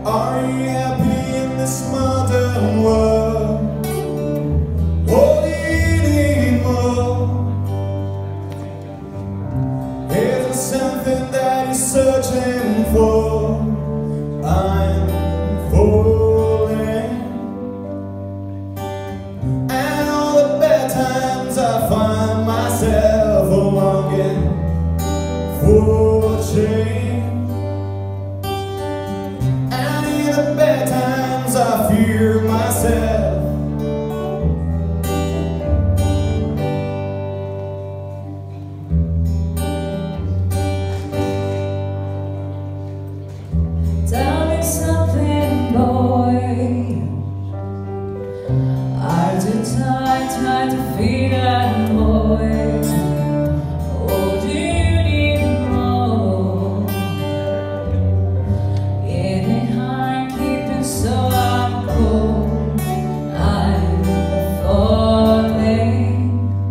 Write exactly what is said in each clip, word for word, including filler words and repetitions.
Are you happy in this modern world? Or do you need more? Is there something that you're searching for? I'm falling, and all the bad times I find myself longing for change. The bad times I fear myself. Tell me something, boy. Are you tired, trying to feed that boy? Or do you need more? In it hard, keeping so I'm cold. I'm falling.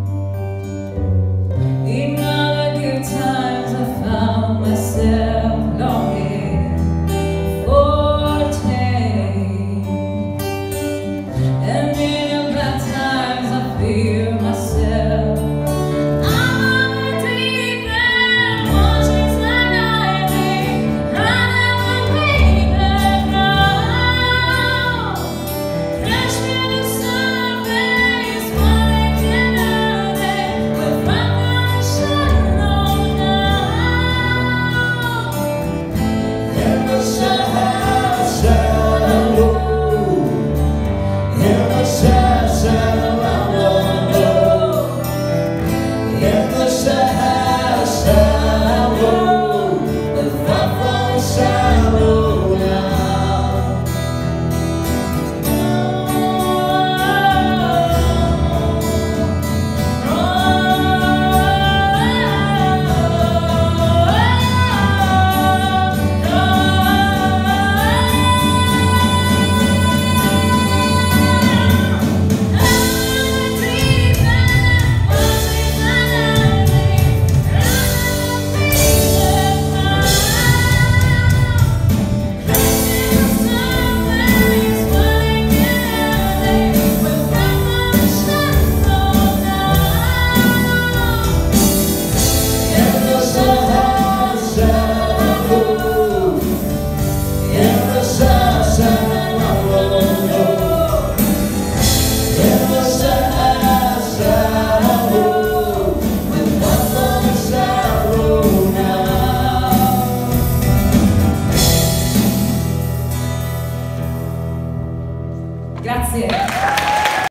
In all the good times I found myself longing for change, and in the bad times I fear myself. I'm on the deep end, watching some diving. I never made the ground. Crash to the surface, falling in the day. We're from the shallow now. In the shallow, shallow, in the shallow, shallow, in the shallow, shallow, we're far from shallow now. Grazie.